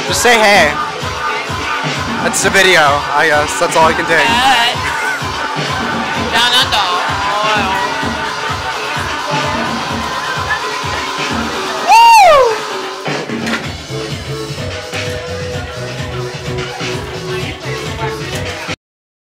Just say hey. That's a video, I guess. That's all I can take. Down under.